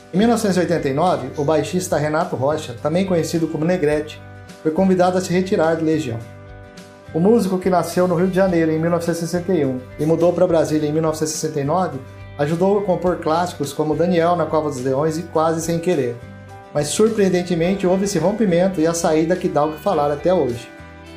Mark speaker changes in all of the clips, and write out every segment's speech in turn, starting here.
Speaker 1: Em 1989, o baixista Renato Rocha, também conhecido como Negrete, foi convidado a se retirar do Legião. O músico, que nasceu no Rio de Janeiro em 1961 e mudou para Brasília em 1969, ajudou a compor clássicos como Daniel na Cova dos Leões e Quase Sem Querer. Mas surpreendentemente houve esse rompimento e a saída que dá o que falar até hoje.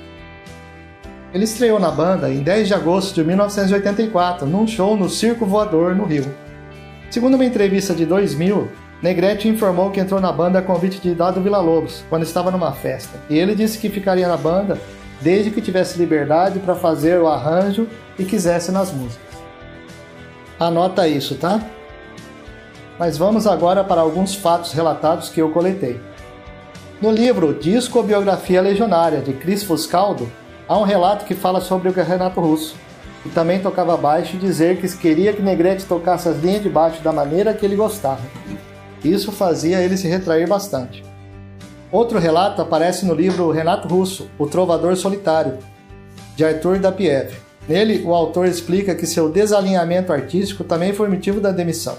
Speaker 1: Ele estreou na banda em 10 de agosto de 1984, num show no Circo Voador, no Rio. Segundo uma entrevista de 2000, Negrete informou que entrou na banda a convite de Dado Villa-Lobos, quando estava numa festa, e ele disse que ficaria na banda desde que tivesse liberdade para fazer o arranjo e quisesse nas músicas. Anota isso, tá? Mas vamos agora para alguns fatos relatados que eu coletei. No livro Discobiografia Legionária, de Cris Fuscaldo, há um relato que fala sobre o Renato Russo, que também tocava baixo, e dizer que queria que Negrete tocasse as linhas de baixo da maneira que ele gostava. Isso fazia ele se retrair bastante. Outro relato aparece no livro Renato Russo, O Trovador Solitário, de Arthur Dapiev. Nele, o autor explica que seu desalinhamento artístico também foi motivo da demissão.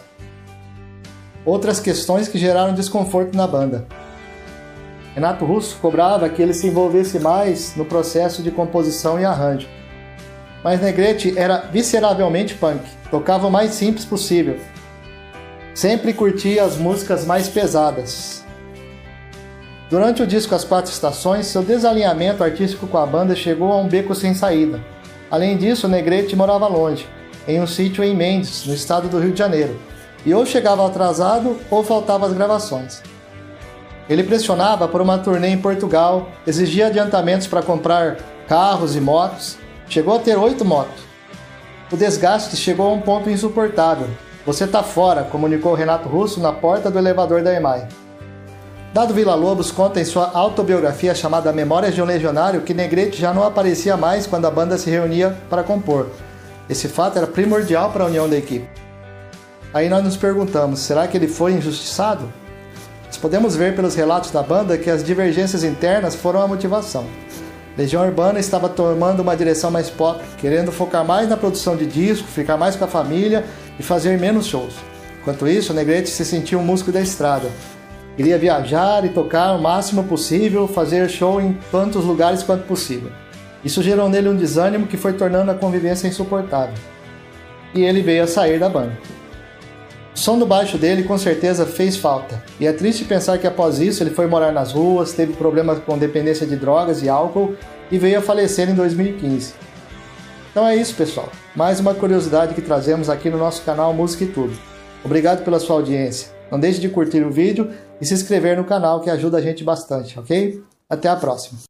Speaker 1: Outras questões que geraram desconforto na banda. Renato Russo cobrava que ele se envolvesse mais no processo de composição e arranjo. Mas Negrete era visceravelmente punk, tocava o mais simples possível. Sempre curtia as músicas mais pesadas. Durante o disco As Quatro Estações, seu desalinhamento artístico com a banda chegou a um beco sem saída. Além disso, Negrete morava longe, em um sítio em Mendes, no estado do Rio de Janeiro, e ou chegava atrasado ou faltava as gravações. Ele pressionava por uma turnê em Portugal, exigia adiantamentos para comprar carros e motos, chegou a ter 8 motos. O desgaste chegou a um ponto insuportável. Você tá fora, comunicou Renato Russo na porta do elevador da EMAI. Dado Villa-Lobos conta em sua autobiografia chamada Memórias de um Legionário que Negrete já não aparecia mais quando a banda se reunia para compor. Esse fato era primordial para a união da equipe. Aí nós nos perguntamos, será que ele foi injustiçado? Nós podemos ver pelos relatos da banda que as divergências internas foram a motivação. Legião Urbana estava tomando uma direção mais pop, querendo focar mais na produção de disco, ficar mais com a família e fazer menos shows. Enquanto isso, Negrete se sentia um músico da estrada. Queria viajar e tocar o máximo possível, fazer show em tantos lugares quanto possível. Isso gerou nele um desânimo que foi tornando a convivência insuportável. E ele veio a sair da banda. O som do baixo dele com certeza fez falta, e é triste pensar que após isso ele foi morar nas ruas, teve problemas com dependência de drogas e álcool e veio a falecer em 2015. Então é isso, pessoal. Mais uma curiosidade que trazemos aqui no nosso canal Música e Tudo. Obrigado pela sua audiência. Não deixe de curtir o vídeo e se inscrever no canal, que ajuda a gente bastante, ok? Até a próxima!